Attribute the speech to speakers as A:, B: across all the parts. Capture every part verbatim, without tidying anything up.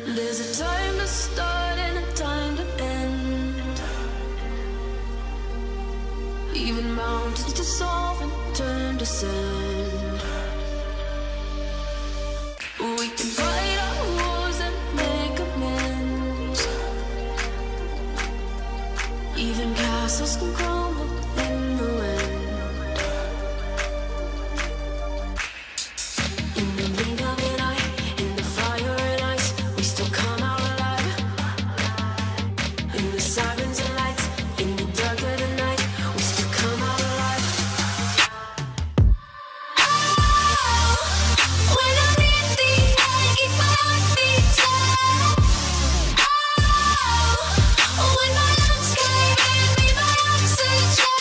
A: There's a time to start and a time to end. Even mountains dissolve and turn to sand. We can fight our wars and make amends. Even castles can crumble in the wind. In the blink of an eye, in the fire and ice, we still come out alive. In the sirens and lights, in the dark of the night, we still come out alive. Oh, when I'm in the air, keep my heart beating. Oh, when my lungs can't give me my oxygen.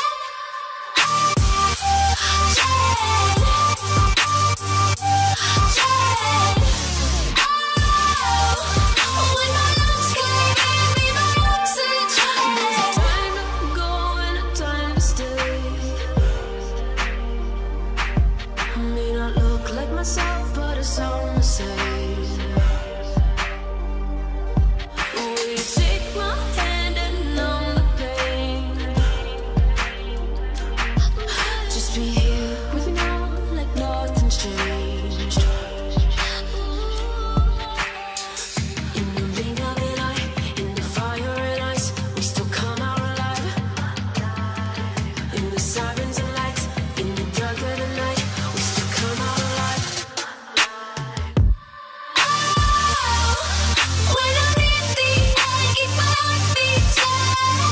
A: Myself, but it's all the same. Will you take my hand and numb the pain? Just be here with me now, like nothing's changed. In the blink of an eye, in the fire and ice, we still come out alive. In the sirens and lights, in the dark of the night, we still come out alive. When I'm in the air, keep my heart beating.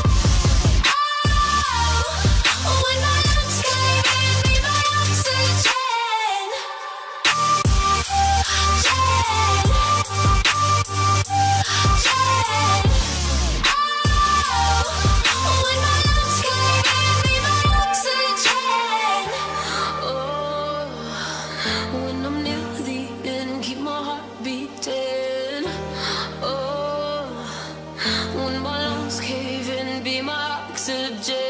A: Oh, when my lungs can't give me my oxygen. Oh, when my lungs can't give me my oxygen. Oh, when I'm near the end, keep my heart beating. Oh, when my lungs cave in, be my oxygen.